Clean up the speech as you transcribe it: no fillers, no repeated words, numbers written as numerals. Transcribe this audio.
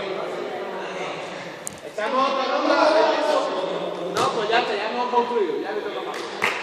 ¿Estamos otro nombre? No, pues ya hemos concluido, ya le toca más.